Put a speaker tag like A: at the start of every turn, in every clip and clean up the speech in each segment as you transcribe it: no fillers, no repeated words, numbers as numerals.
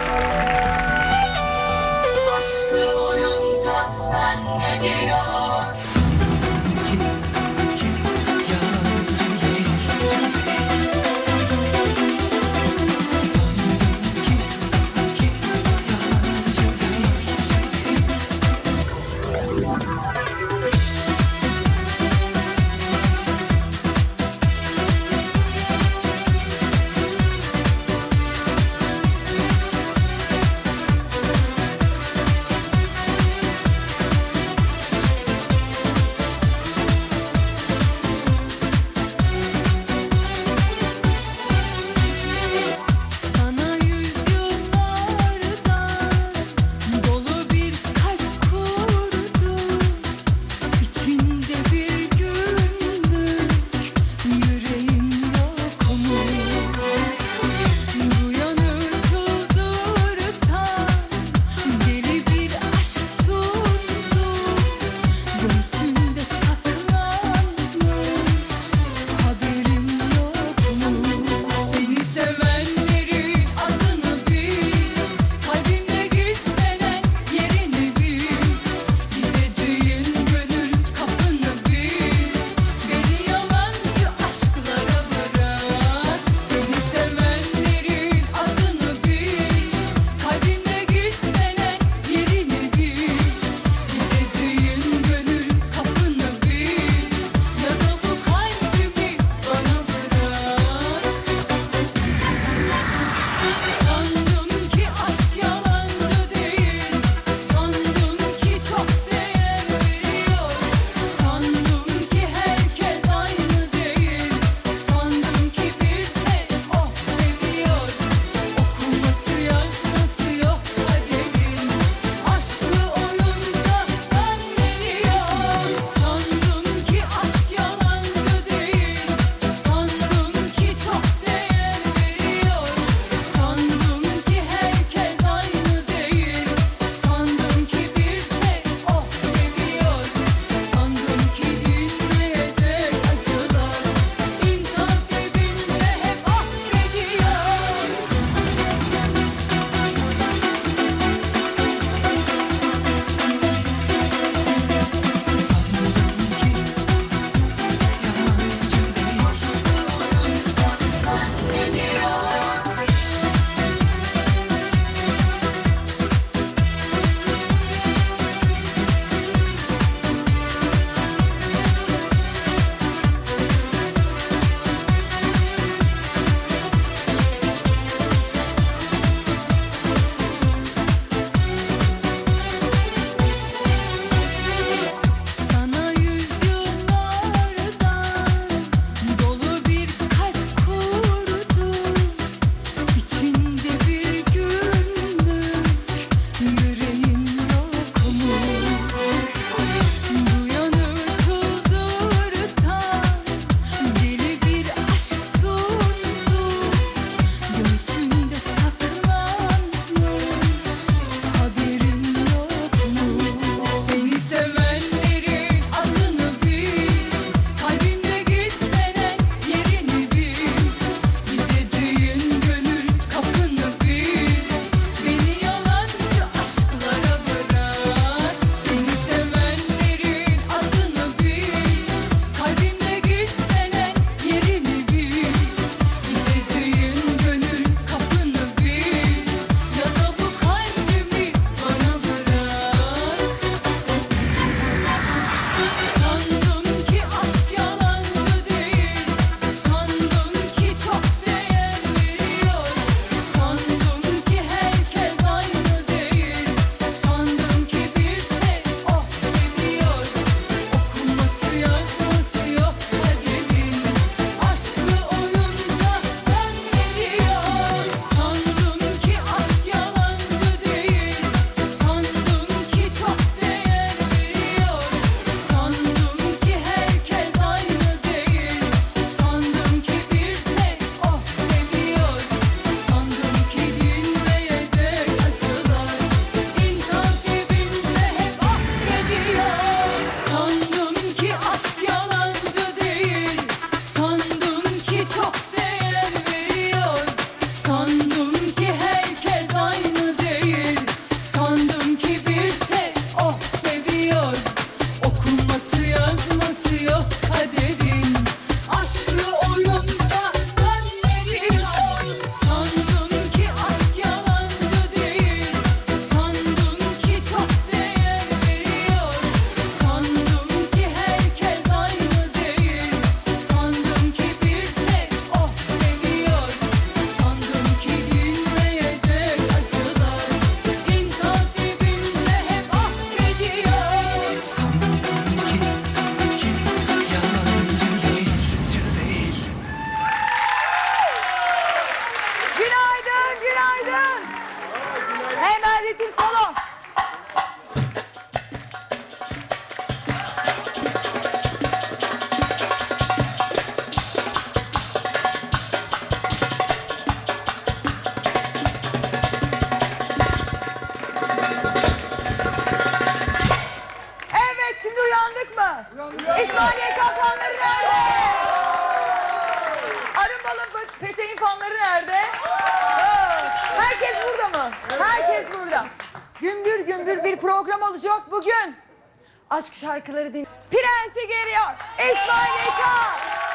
A: Aşkım oyuncak sen ne diyor?
B: Hemen ritim solo. Evet, şimdi uyandık mı? İsmail fanları nerede? Arın Balın Peteğin fanları nerede? Herkes burada mı? Herkes burada. Gümbür gümbür bir program olacak bugün. Aşk şarkıları din. Prensi geliyor. İsmail Eka.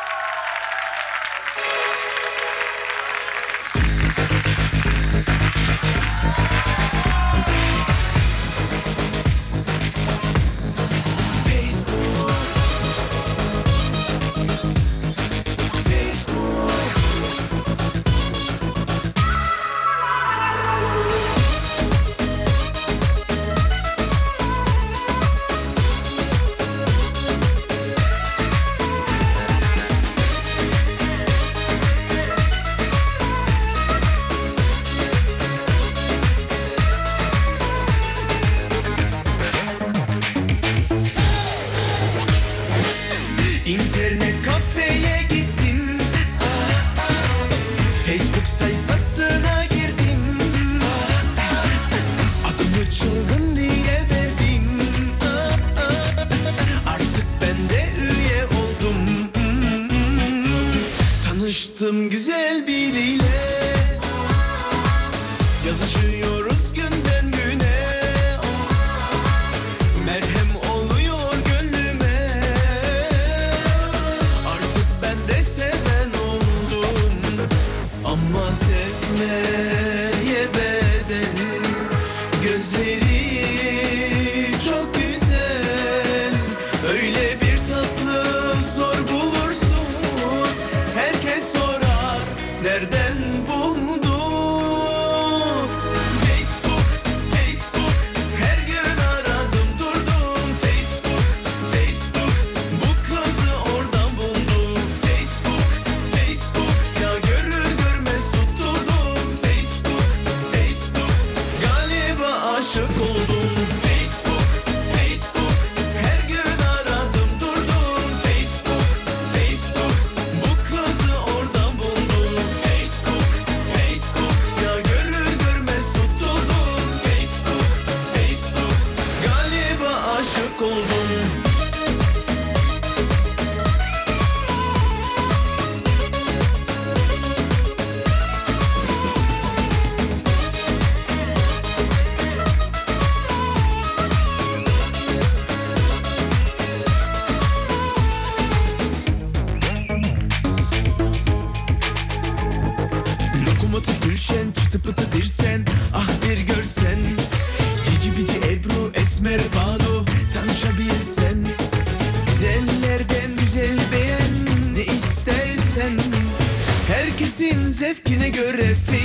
C: İnternet kafeye gittim, Facebook sayfasına girdim, adımı çılgın diye verdim, artık ben de üye oldum. Tanıştım güzel biriyle, yazışıyoruz günden güne, merhem oluyor gönlüme. Artık ben de seven oldum, ama sevmeye bedel. Gözleri çok güzel, öyle bir tatlı zor bulursun. Herkes sorar nereden buldun? Facebook, Facebook, her gün aradım durdum. Facebook, Facebook, bu kızı oradan buldum. Facebook, Facebook, ya görür görmez tutturdum. Facebook, Facebook, galiba aşık oldum. Facebook, Facebook, her gün aradım durdum. Facebook, Facebook, bu kızı oradan buldum. Facebook, Facebook, ya görür görmez tutturdum. Facebook, Facebook, galiba aşık oldum. Lokomotif Gülşen, çıtı pıtı bir sen, ah bir görsen. Cici bici Ebru, Esmer Banu, tanışabilsen. Güzellerden güzel beğen, ne istersen. Herkesin zevkine göre